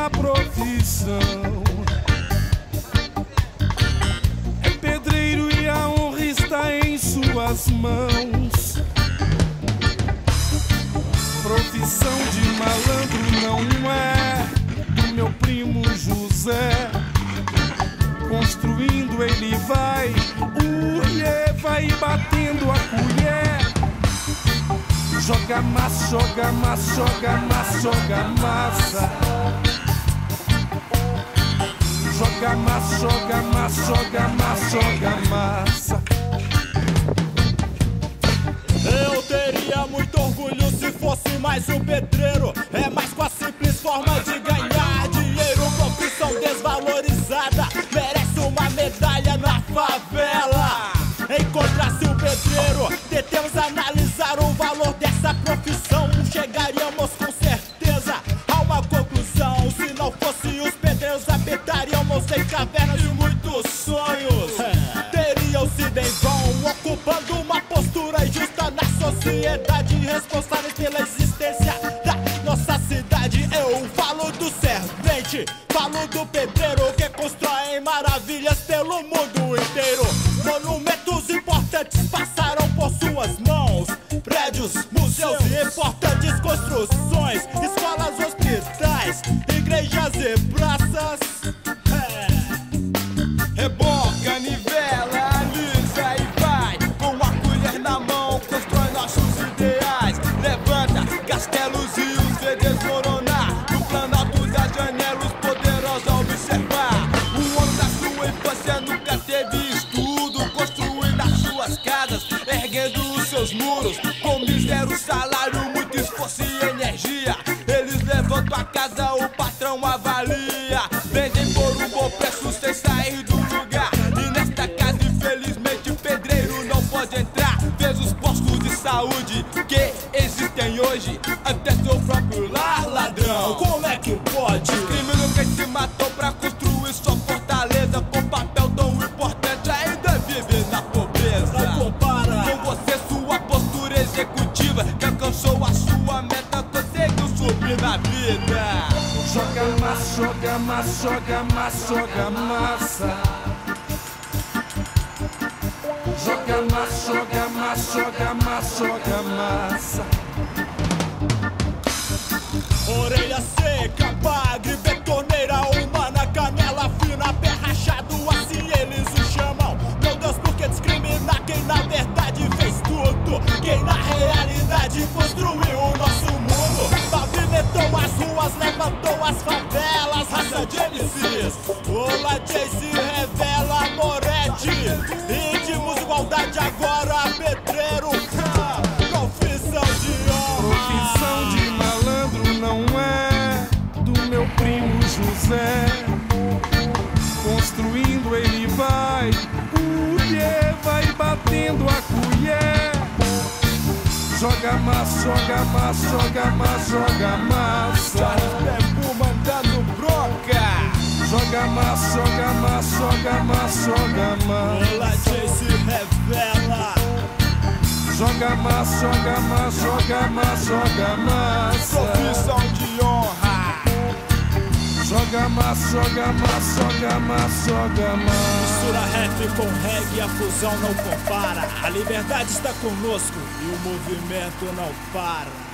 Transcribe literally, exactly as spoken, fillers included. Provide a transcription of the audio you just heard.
minha profissão. É pedreiro e a honra está em suas mãos. Profissão de malandro não é do meu primo José. Construindo ele vai, ué, vai batendo a colher. Joga massa, joga massa, joga massa, joga massa. Joga massa, joga massa, joga massa, joga massa. Eu teria muito orgulho se fosse mais um pedreiro. É mais com a simples forma de ganhar dinheiro. Profissão desvalorizada, merece uma medalha na favela. Encontrasse o pedreiro, tentemos analisar o valor dessa profissão. Chegaríamos com certeza a uma conclusão. Se não fosse os pedreiros, habitaríamos em cavernas de muitos sonhos. Teriam sido em vão, ocupando uma postura injusta na sociedade, responsáveis pela existência da nossa cidade. Eu falo do servente, falo do pedreiro que constrói maravilhas pelo mundo inteiro. Monumentos importantes passaram por suas mãos, prédios, museus e importantes construções, escolas, hospitais, igrejas e praças. É. Reboca, nivela, alisa e vai. Com a colher na mão, constrói nossos ideais. Levanta castelos e os vê desmoronar. No planalto das janelas, os poderosos a observar. O homem da sua infância nunca teve estudo, construindo as suas casas, erguendo os seus muros. Com mísero salário, muito esforço e energia, eles levantam a casa, o patrão avalia. Vendem por um bom preço sem sair do lugar. E nesta casa, infelizmente, pedreiro não pode entrar. Fez os postos de saúde que existem hoje, até seu próprio lar, ladrão. Como é que pode? Criminoso que se matou pra construir sua fortaleza, por papel tão importante, ainda vive na pobreza. Não compara. Com você, sua postura executiva, que alcançou a sua meta, conseguiu subir na vida. Joga massa, joga massa, joga massa, joga massa. Joga massa, joga massa, joga massa, joga massa. Orelha seca, bagre, betoneira humana, canela fina, pé rachado, assim eles o chamam. Meu Deus, por que discriminar quem na verdade fez tudo? Quem na realidade construiu o nosso mundo? Pavimentou as ruas, levantou as favelas. Raça de M Cs, Ola J se revela Moretti. Íntimos, igualdade agora, pedreiro. Profissão de honra. Profissão de malandro não é do meu primo José. Construindo ele vai, ué, vai batendo a colher. Joga massa, joga massa, joga massa, joga massa. Tempo mandando broca. Joga massa, joga massa, joga massa, joga Ola massa. J se revela. Joga massa, joga massa, joga massa, joga massa. Profissão de honra. Joga massa, joga massa, joga massa, joga massa. Mistura rap com reggae, a fusão não compara. A liberdade está conosco e o movimento não para.